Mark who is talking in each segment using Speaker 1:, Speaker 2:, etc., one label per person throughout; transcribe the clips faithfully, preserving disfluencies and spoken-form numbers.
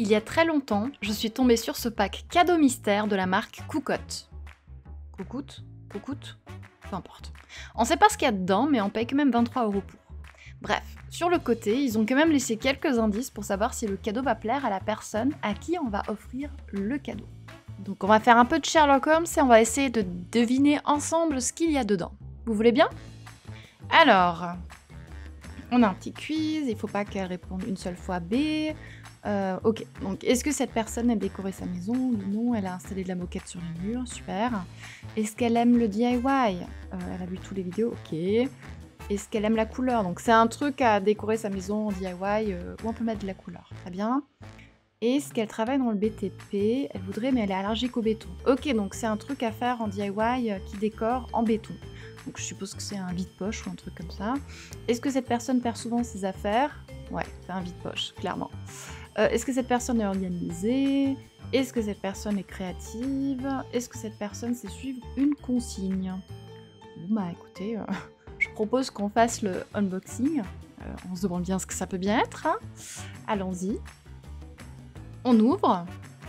Speaker 1: Il y a très longtemps, je suis tombée sur ce pack cadeau mystère de la marque Cocotte. Cocotte Cocotte Peu importe. On sait pas ce qu'il y a dedans, mais on paye quand même vingt-trois euros pour. Bref, sur le côté, ils ont quand même laissé quelques indices pour savoir si le cadeau va plaire à la personne à qui on va offrir le cadeau. Donc on va faire un peu de Sherlock Holmes et on va essayer de deviner ensemble ce qu'il y a dedans. Vous voulez bien? Alors, on a un petit quiz, il faut pas qu'elle réponde une seule fois B. Euh, ok, donc est-ce que cette personne a décoré sa maison? Non, elle a installé de la moquette sur les murs, super. Est-ce qu'elle aime le D I Y? euh, Elle a vu toutes les vidéos, ok. Est-ce qu'elle aime la couleur? Donc c'est un truc à décorer sa maison en D I Y euh, où on peut mettre de la couleur, très bien. Est-ce qu'elle travaille dans le B T P? Elle voudrait, mais elle est allergique au béton. Ok, donc c'est un truc à faire en D I Y euh, qui décore en béton. Donc je suppose que c'est un vide-poche ou un truc comme ça. Est-ce que cette personne perd souvent ses affaires? Ouais, c'est un vide-poche, clairement. Euh, Est-ce que cette personne est organisée? Est-ce que cette personne est créative? Est-ce que cette personne sait suivre une consigne? Bon bah écoutez, euh, je propose qu'on fasse le unboxing. Euh, on se demande bien ce que ça peut bien être. Hein. Allons-y. On ouvre.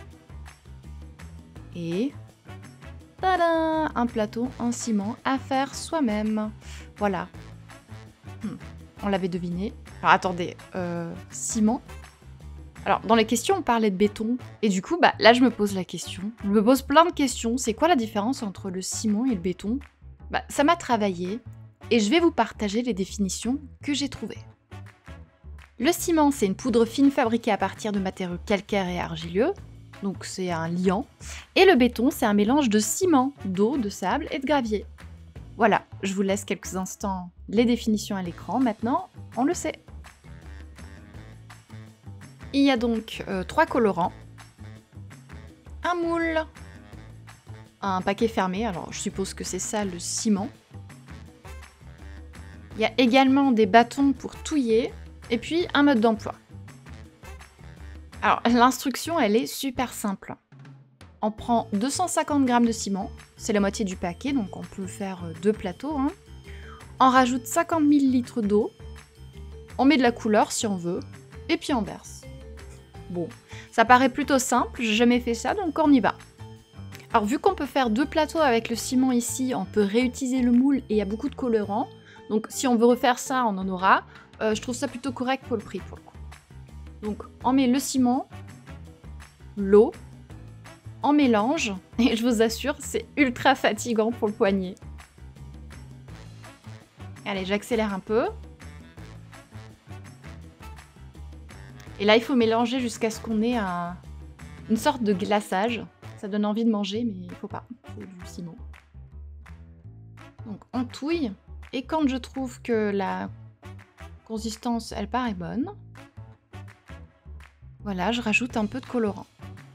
Speaker 1: Et... Tadam! Un plateau en ciment à faire soi-même. Voilà. Hmm. On l'avait deviné. Alors attendez, euh, ciment. Alors dans les questions on parlait de béton. Et du coup, bah là je me pose la question. Je me pose plein de questions. C'est quoi la différence entre le ciment et le béton? Bah ça m'a travaillé. Et je vais vous partager les définitions que j'ai trouvées. Le ciment, c'est une poudre fine fabriquée à partir de matériaux calcaires et argileux. Donc c'est un liant. Et le béton, c'est un mélange de ciment, d'eau, de sable et de gravier. Voilà, je vous laisse quelques instants les définitions à l'écran. Maintenant, on le sait. Il y a donc euh, trois colorants. Un moule. Un paquet fermé, alors je suppose que c'est ça le ciment. Il y a également des bâtons pour touiller. Et puis un mode d'emploi. Alors, l'instruction, elle est super simple. On prend deux cent cinquante grammes de ciment, c'est la moitié du paquet, donc on peut faire deux plateaux. Hein. On rajoute cinquante millilitres d'eau, on met de la couleur si on veut, et puis on verse. Bon, ça paraît plutôt simple, j'ai jamais fait ça, donc on y va. Alors, vu qu'on peut faire deux plateaux avec le ciment ici, on peut réutiliser le moule et il y a beaucoup de colorants. Donc, si on veut refaire ça, on en aura. Euh, je trouve ça plutôt correct pour le prix, pour le coup. Donc, on met le ciment, l'eau, on mélange, et je vous assure, c'est ultra fatigant pour le poignet. Allez, j'accélère un peu. Et là, il faut mélanger jusqu'à ce qu'on ait un, une sorte de glaçage. Ça donne envie de manger, mais il faut pas, c'est du ciment. Donc, on touille, et quand je trouve que la consistance, elle paraît bonne, voilà, je rajoute un peu de colorant.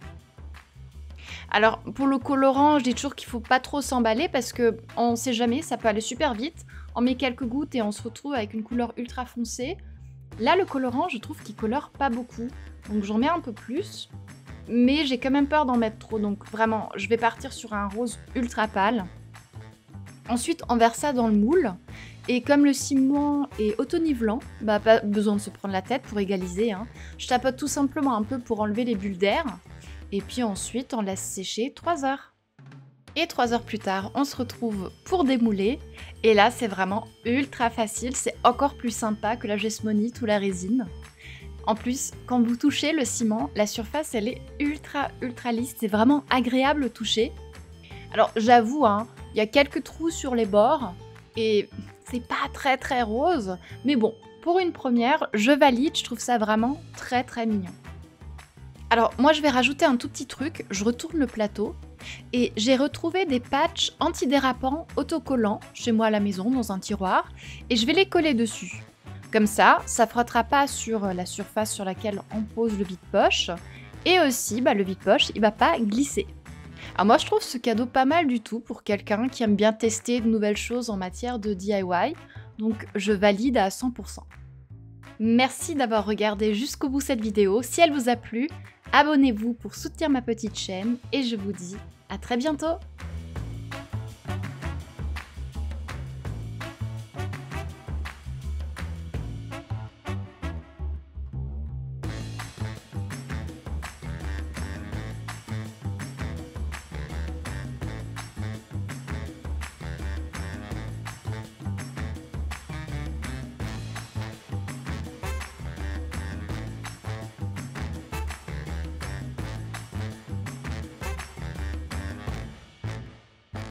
Speaker 1: Alors, pour le colorant, je dis toujours qu'il ne faut pas trop s'emballer parce qu'on ne sait jamais, ça peut aller super vite. On met quelques gouttes et on se retrouve avec une couleur ultra foncée. Là, le colorant, je trouve qu'il colore pas beaucoup. Donc, j'en mets un peu plus. Mais j'ai quand même peur d'en mettre trop. Donc, vraiment, je vais partir sur un rose ultra pâle. Ensuite, on verse ça dans le moule. Et comme le ciment est auto-nivelant, bah pas besoin de se prendre la tête pour égaliser. Hein. Je tapote tout simplement un peu pour enlever les bulles d'air. Et puis ensuite, on laisse sécher trois heures. Et trois heures plus tard, on se retrouve pour démouler. Et là, c'est vraiment ultra facile. C'est encore plus sympa que la gesmonite ou la résine. En plus, quand vous touchez le ciment, la surface, elle est ultra, ultra lisse. C'est vraiment agréable au toucher. Alors, j'avoue, hein, il y a quelques trous sur les bords. Et c'est pas très très rose, mais bon, pour une première, je valide, je trouve ça vraiment très très mignon. Alors moi je vais rajouter un tout petit truc, je retourne le plateau, et j'ai retrouvé des patchs antidérapants autocollants chez moi à la maison dans un tiroir, et je vais les coller dessus. Comme ça, ça frottera pas sur la surface sur laquelle on pose le vide-poche, et aussi bah, le vide-poche il va pas glisser. Alors moi je trouve ce cadeau pas mal du tout pour quelqu'un qui aime bien tester de nouvelles choses en matière de D I Y, donc je valide à cent pour cent. Merci d'avoir regardé jusqu'au bout cette vidéo, si elle vous a plu, abonnez-vous pour soutenir ma petite chaîne et je vous dis à très bientôt.